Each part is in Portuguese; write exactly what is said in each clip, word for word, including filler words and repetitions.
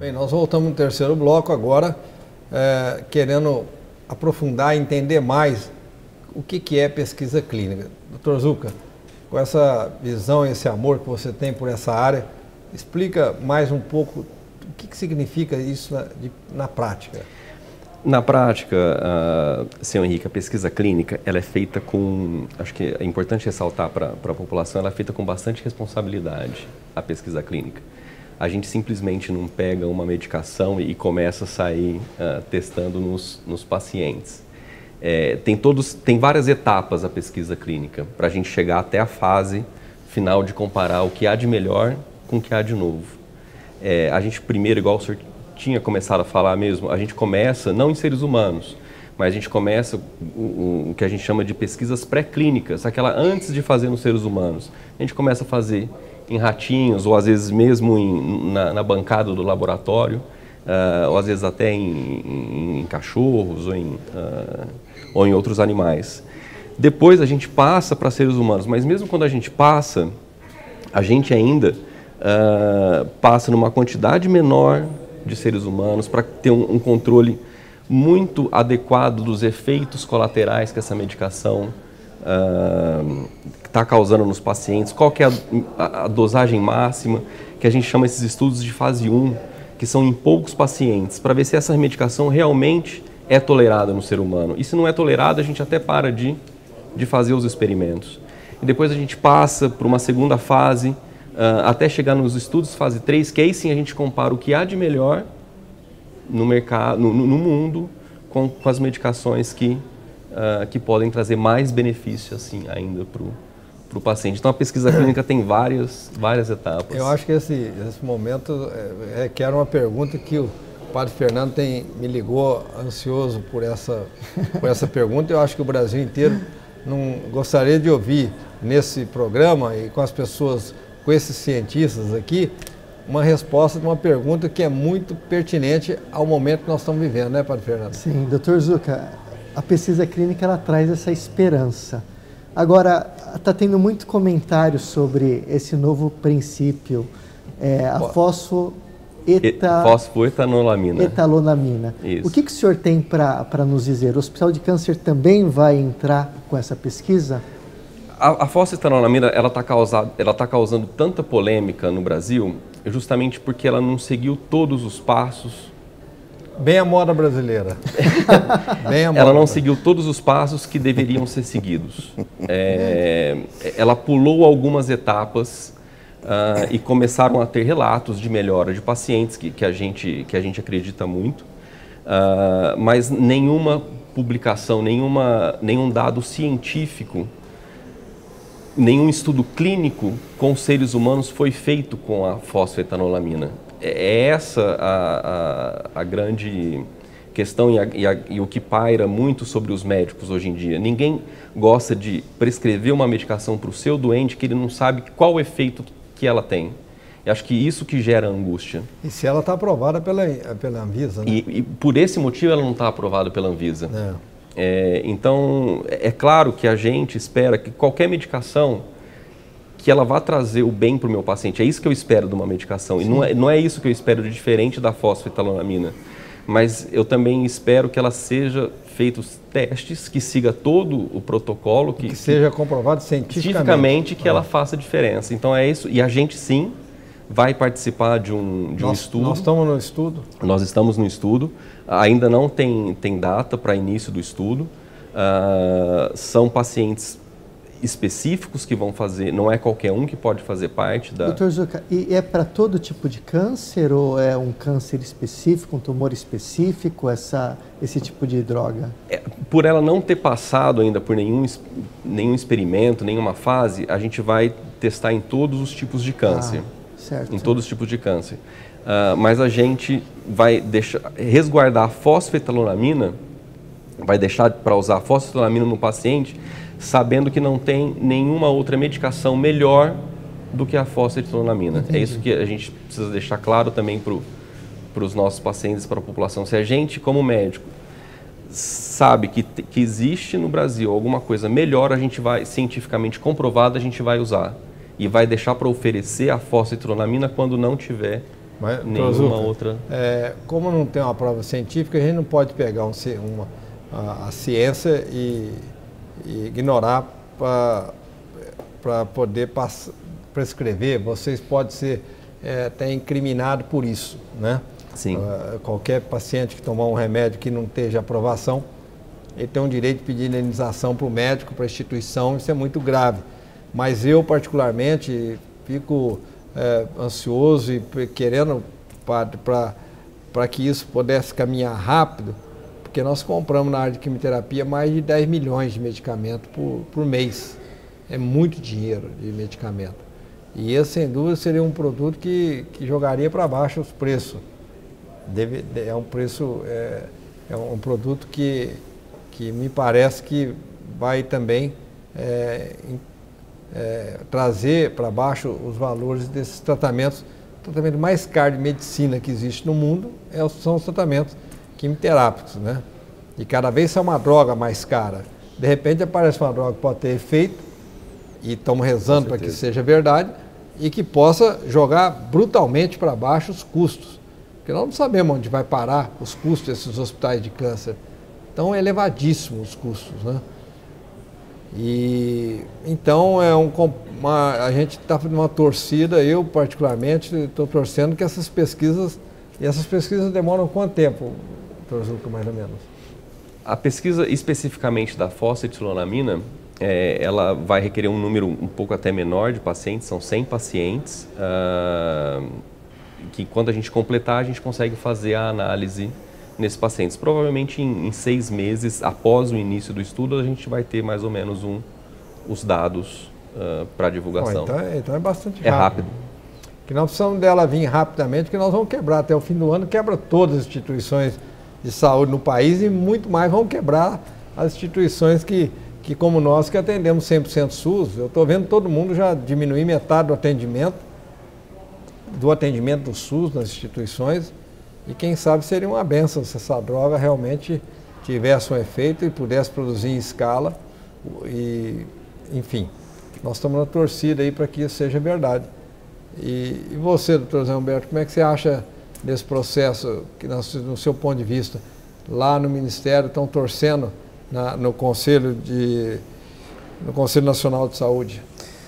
Bem, nós voltamos no terceiro bloco agora, é, querendo aprofundar e entender mais o que, que é pesquisa clínica. doutor Zucca, com essa visão, esse amor que você tem por essa área, explica mais um pouco o que, que significa isso na, de, na prática. Na prática, uh, senhor Henrique, a pesquisa clínica ela é feita com, acho que é importante ressaltar para a população, ela é feita com bastante responsabilidade, a pesquisa clínica. A gente simplesmente não pega uma medicação e começa a sair uh, testando nos, nos pacientes. É, tem, todos, tem várias etapas a pesquisa clínica para a gente chegar até a fase final de comparar o que há de melhor com o que há de novo. É, a gente primeiro, igual o senhor tinha começado a falar mesmo, a gente começa, não em seres humanos, mas a gente começa o, o que a gente chama de pesquisas pré-clínicas, aquela antes de fazer nos seres humanos. A gente começa a fazer em ratinhos, ou às vezes mesmo em, na, na bancada do laboratório, uh, ou às vezes até em, em, em cachorros, ou em, uh, ou em outros animais. Depois a gente passa para seres humanos, mas mesmo quando a gente passa, a gente ainda uh, passa numa quantidade menor de seres humanos para ter um, um controle muito adequado dos efeitos colaterais que essa medicação está uh, causando nos pacientes, qual que é a, a, a dosagem máxima, que a gente chama esses estudos de fase um, que são em poucos pacientes, para ver se essa medicação realmente é tolerada no ser humano. E se não é tolerada, a gente até para de, de fazer os experimentos. E depois a gente passa para uma segunda fase, Uh, até chegar nos estudos fase três, que aí sim a gente compara o que há de melhor no mercado, no, no mundo, com, com as medicações que, uh, que podem trazer mais benefício assim, ainda para o paciente. Então a pesquisa clínica tem várias, várias etapas. Eu acho que esse, esse momento é, é, que era uma pergunta que o padre Fernando tem, me ligou ansioso por essa, por essa pergunta. Eu acho que o Brasil inteiro não gostaria de ouvir nesse programa e com as pessoas, com esses cientistas aqui, uma resposta de uma pergunta que é muito pertinente ao momento que nós estamos vivendo, né, padre Fernando? Sim, doutor Zucca, a pesquisa clínica ela traz essa esperança. Agora, está tendo muito comentário sobre esse novo princípio, é, a fosfoeta... fosfoetanolamina. Etalonamina. Isso. O que, que o senhor tem para nos dizer? O Hospital de Câncer também vai entrar com essa pesquisa? A, a fosfoetanolamina ela está causando, ela tá causando tanta polêmica no Brasil justamente porque ela não seguiu todos os passos. Bem a moda brasileira. Bem a moda. Ela não seguiu todos os passos que deveriam ser seguidos. É, ela pulou algumas etapas uh, e começaram a ter relatos de melhora de pacientes que, que, a, gente, que a gente acredita muito, uh, mas nenhuma publicação, nenhuma, nenhum dado científico, nenhum estudo clínico com seres humanos foi feito com a fosfoetanolamina. É essa a, a, a grande questão e, a, e, a, e o que paira muito sobre os médicos hoje em dia. Ninguém gosta de prescrever uma medicação para o seu doente que ele não sabe qual o efeito que ela tem. E acho que isso que gera angústia. E se ela está aprovada pela, pela Anvisa, né? E, e por esse motivo ela não está aprovada pela Anvisa. É. É, então, é claro que a gente espera que qualquer medicação, que ela vá trazer o bem para o meu paciente. É isso que eu espero de uma medicação. Sim. E não é, não é isso que eu espero de diferente da fosfoetanolamina. Mas eu também espero que ela seja feitos testes, que siga todo o protocolo. Que, que seja comprovado cientificamente. Cientificamente que ah. ela faça diferença. Então é isso. E a gente sim vai participar de um, de um nós, estudo. Nós estamos no estudo? Nós estamos no estudo. Ainda não tem, tem data para início do estudo. Uh, são pacientes específicos que vão fazer, não é qualquer um que pode fazer parte da... doutor Zucca, e é para todo tipo de câncer ou é um câncer específico, um tumor específico, essa, esse tipo de droga? É, por ela não ter passado ainda por nenhum, nenhum experimento, nenhuma fase, a gente vai testar em todos os tipos de câncer. Ah, certo. Em todos os tipos de câncer. Uh, mas a gente vai deixar, resguardar a fosfoetanolamina, vai deixar para usar a fosfoetanolamina no paciente, sabendo que não tem nenhuma outra medicação melhor do que a fosfoetanolamina. É isso que a gente precisa deixar claro também para os nossos pacientes, para a população. Se a gente, como médico, sabe que, que existe no Brasil alguma coisa melhor, a gente vai, cientificamente comprovada, a gente vai usar. E vai deixar para oferecer a fosfoetanolamina quando não tiver Mas, nenhuma Zucca, outra... É, como não tem uma prova científica, a gente não pode pegar um, uma, a, a ciência e, e ignorar para poder pass, prescrever. Vocês podem ser é, até incriminados por isso, né? Sim. Uh, qualquer paciente que tomar um remédio que não esteja aprovação, ele tem o direito de pedir indenização para o médico, para a instituição, isso é muito grave. Mas eu, particularmente, fico é, ansioso e querendo para que isso pudesse caminhar rápido, porque nós compramos na área de quimioterapia mais de dez milhões de medicamentos por, por mês. É muito dinheiro de medicamento. E esse, sem dúvida, seria um produto que, que jogaria para baixo os preços. Deve, é um preço, é, é um produto que, que me parece que vai também é, é, trazer para baixo os valores desses tratamentos. O tratamento mais caro de medicina que existe no mundo é, são os tratamentos quimioterápicos, né? E cada vez é uma droga mais cara. De repente aparece uma droga que pode ter efeito, e estamos rezando para que seja verdade, e que possa jogar brutalmente para baixo os custos. Porque nós não sabemos onde vai parar os custos desses hospitais de câncer. Então, é elevadíssimo os custos, né? E, então, é um, uma, a gente está fazendo uma torcida, eu particularmente estou torcendo que essas pesquisas, e essas pesquisas demoram quanto tempo, doutor Zucca, mais ou menos? A pesquisa especificamente da fosfetinolamina, é, ela vai requerer um número um pouco até menor de pacientes, são cem pacientes, uh, que quando a gente completar, a gente consegue fazer a análise nesses pacientes. Provavelmente em, em seis meses, após o início do estudo, a gente vai ter mais ou menos um, os dados uh, para divulgação. Oh, então, é, então é bastante rápido. É rápido. Que nós precisamos dela vir rapidamente, que nós vamos quebrar até o fim do ano, quebra todas as instituições de saúde no país e muito mais vão quebrar as instituições que, que como nós, que atendemos cem por cento SUS. Eu estou vendo todo mundo já diminuir metade do atendimento, do atendimento do SUS nas instituições, e quem sabe seria uma benção se essa droga realmente tivesse um efeito e pudesse produzir em escala, e, enfim, nós estamos na torcida aí para que isso seja verdade. E, e você, doutor Zé Humberto, como é que você acha desse processo, que no seu ponto de vista, lá no Ministério estão torcendo na, no Conselho de, no Conselho Nacional de Saúde?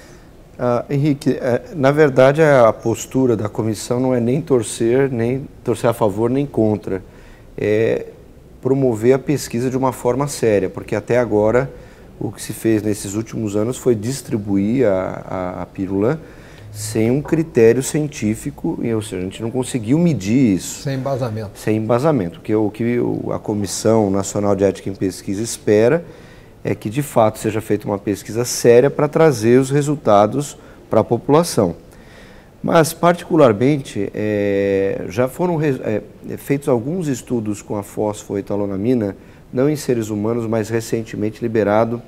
Ah, Henrique, na verdade a postura da comissão não é nem torcer, nem torcer a favor nem contra, é promover a pesquisa de uma forma séria, porque até agora o que se fez nesses últimos anos foi distribuir a, a, a pílula sem um critério científico, ou seja, a gente não conseguiu medir isso. Sem embasamento. Sem embasamento, porque o que a Comissão Nacional de Ética em Pesquisa espera é que de fato seja feita uma pesquisa séria para trazer os resultados para a população. Mas, particularmente, é, já foram é, feitos alguns estudos com a fosfoetalonamina, não em seres humanos, mas recentemente liberado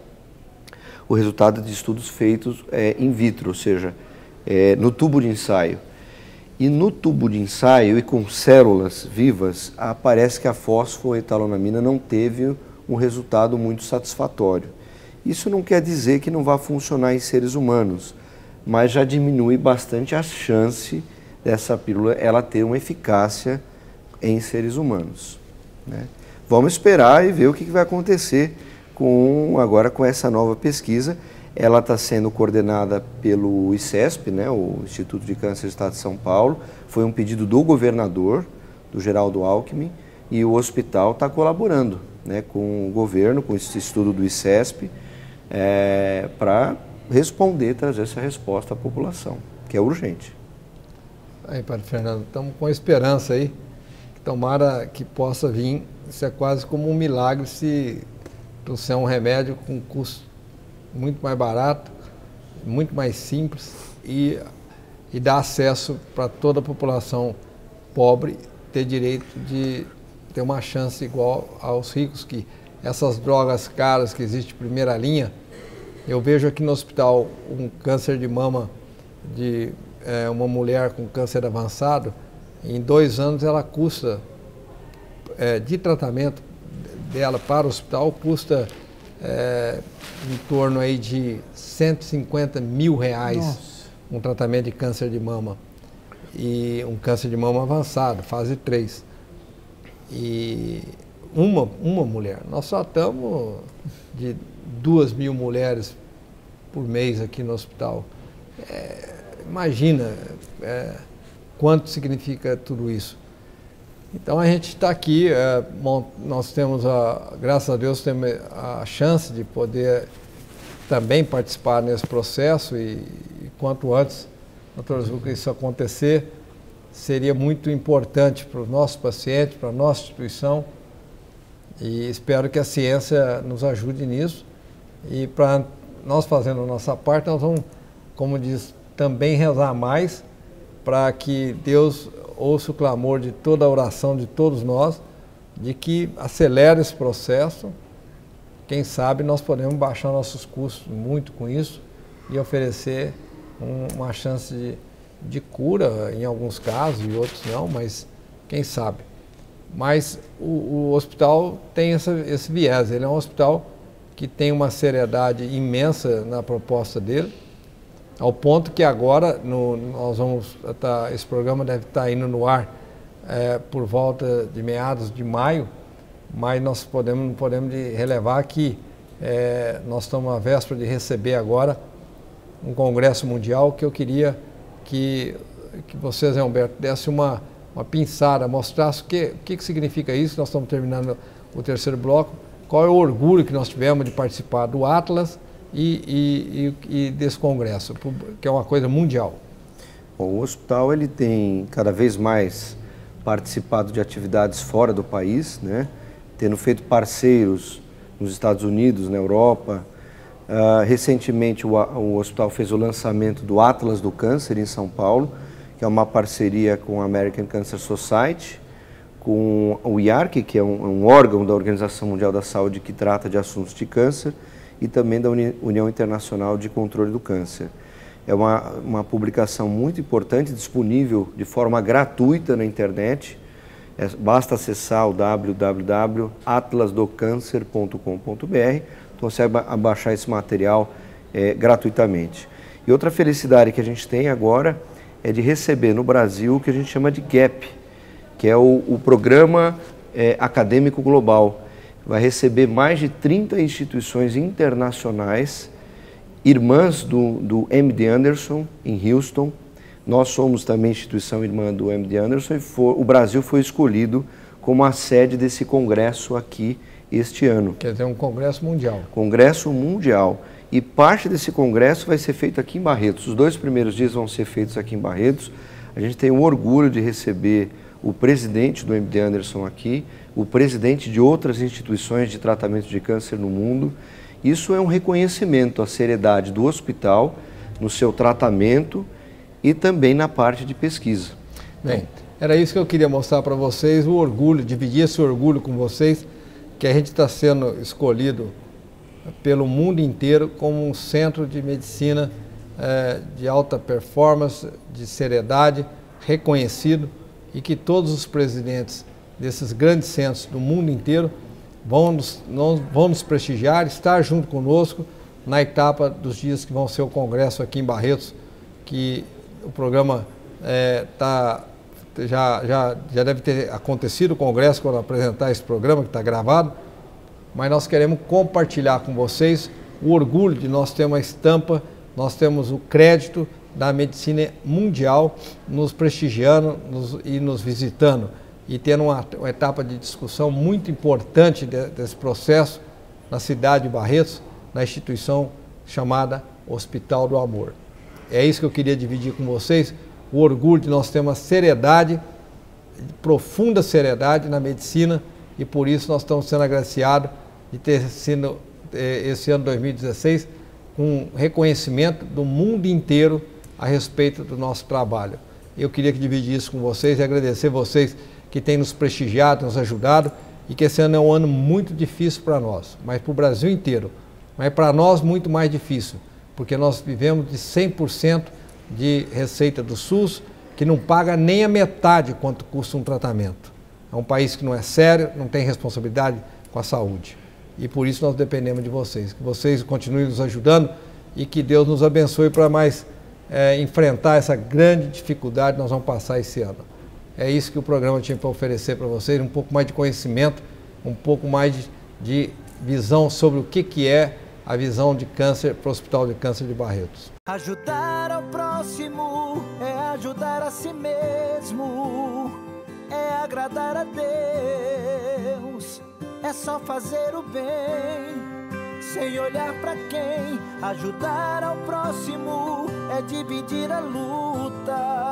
o resultado de estudos feitos é, in vitro, ou seja, é, no tubo de ensaio. E no tubo de ensaio e com células vivas, aparece que a fosfoetalonamina não teve um resultado muito satisfatório. Isso não quer dizer que não vá funcionar em seres humanos, mas já diminui bastante a chance dessa pílula ela ter uma eficácia em seres humanos, né? Vamos esperar e ver o que vai acontecer com, agora com essa nova pesquisa. Ela está sendo coordenada pelo ICESP, né, o Instituto de Câncer do Estado de São Paulo. Foi um pedido do governador, do Geraldo Alckmin, e o hospital está colaborando, né, com o governo, com esse estudo do ICESP, é, para responder, trazer essa resposta à população, que é urgente. Aí, Padre Fernando, estamos com esperança aí, que tomara que possa vir. Isso é quase como um milagre se trouxer um remédio com custo muito mais barato, muito mais simples e, e dar acesso para toda a população pobre ter direito de ter uma chance igual aos ricos, que essas drogas caras que existem de primeira linha, eu vejo aqui no hospital um câncer de mama de é, uma mulher com câncer avançado, em dois anos ela custa, é, de tratamento dela para o hospital, custa é, em torno aí de cento e cinquenta mil reais. Nossa. Um tratamento de câncer de mama. e um câncer de mama avançado, fase três. E uma, uma mulher. Nós tratamos de duas mil mulheres por mês aqui no hospital. É, imagina é, quanto significa tudo isso. Então a gente está aqui, é, bom, nós temos, a, graças a Deus, temos a chance de poder também participar nesse processo e, e quanto antes, doutor Zucca, isso acontecer, seria muito importante para os nossos pacientes, para a nossa instituição, e espero que a ciência nos ajude nisso. E para nós fazendo a nossa parte, nós vamos, como diz, também rezar mais para que Deus ouça o clamor de toda a oração de todos nós, de que acelere esse processo. Quem sabe nós podemos baixar nossos custos muito com isso e oferecer um, uma chance de, de cura em alguns casos e outros não, mas quem sabe. Mas o, o hospital tem essa, esse viés, ele é um hospital que tem uma seriedade imensa na proposta dele, ao ponto que agora no, nós vamos tá, esse programa deve estar indo no ar é, por volta de meados de maio, mas nós podemos, não podemos de relevar que é, nós estamos à véspera de receber agora um congresso mundial que eu queria que, que vocês, Humberto, dessem uma, uma pinçada, mostrassem o que, o que significa isso. Nós estamos terminando o terceiro bloco, qual é o orgulho que nós tivemos de participar do Atlas e, e, e desse congresso, que é uma coisa mundial. Bom, o hospital ele tem cada vez mais participado de atividades fora do país, né? Tendo feito parceiros nos Estados Unidos, na Europa. Uh, recentemente o, o hospital fez o lançamento do Atlas do Câncer em São Paulo, que é uma parceria com a American Cancer Society, com o I A R C, que é um, um órgão da Organização Mundial da Saúde que trata de assuntos de câncer, e também da Uni, União Internacional de Controle do Câncer. É uma, uma publicação muito importante, disponível de forma gratuita na internet. É, basta acessar o w w w ponto atlas do câncer ponto com ponto b r, então você vai baixar esse material é, gratuitamente. E outra felicidade que a gente tem agora é de receber no Brasil o que a gente chama de GAP, que é o, o Programa é, Acadêmico Global. Vai receber mais de trinta instituições internacionais, irmãs do, do M D Anderson, em Houston. Nós somos também instituição irmã do M D Anderson e for, o Brasil foi escolhido como a sede desse congresso aqui este ano. Quer dizer, um congresso mundial. Congresso mundial. E parte desse congresso vai ser feito aqui em Barretos. Os dois primeiros dias vão ser feitos aqui em Barretos. A gente tem o orgulho de receber o presidente do M D Anderson aqui, o presidente de outras instituições de tratamento de câncer no mundo. Isso é um reconhecimento à seriedade do hospital, no seu tratamento e também na parte de pesquisa. Bem, era isso que eu queria mostrar para vocês, o orgulho, dividir esse orgulho com vocês, que a gente está sendo escolhido pelo mundo inteiro como um centro de medicina eh, de alta performance, de seriedade, reconhecido, e que todos os presidentes desses grandes centros do mundo inteiro vão nos, vão nos prestigiar, estar junto conosco na etapa dos dias que vão ser o congresso aqui em Barretos, que o programa é, tá, já, já, já deve ter acontecido o congresso quando apresentar esse programa, que está gravado, mas nós queremos compartilhar com vocês o orgulho de nós ter uma estampa, nós temos o crédito da medicina mundial nos prestigiando nos, e nos visitando, e tendo uma, uma etapa de discussão muito importante de, desse processo na cidade de Barretos, na instituição chamada Hospital do Amor. É isso que eu queria dividir com vocês, o orgulho de nós termos uma seriedade, profunda seriedade na medicina, e por isso nós estamos sendo agraciados de ter sido, esse ano dois mil e dezesseis, um reconhecimento do mundo inteiro a respeito do nosso trabalho. Eu queria que dividir isso com vocês e agradecer vocês que têm nos prestigiado, nos ajudado, e que esse ano é um ano muito difícil para nós, mas para o Brasil inteiro, mas para nós muito mais difícil, porque nós vivemos de cem por cento de receita do SUS, que não paga nem a metade quanto custa um tratamento. É um país que não é sério, não tem responsabilidade com a saúde. E por isso nós dependemos de vocês, que vocês continuem nos ajudando e que Deus nos abençoe para mais é, enfrentar essa grande dificuldade que nós vamos passar esse ano. É isso que o programa tinha para oferecer para vocês, um pouco mais de conhecimento, um pouco mais de, de visão sobre o que, que é a visão de câncer para o Hospital de Câncer de Barretos. Ajudar ao próximo é ajudar a si mesmo, é agradar a Deus, é só fazer o bem, sem olhar pra quem. Ajudar ao próximo é dividir a luta,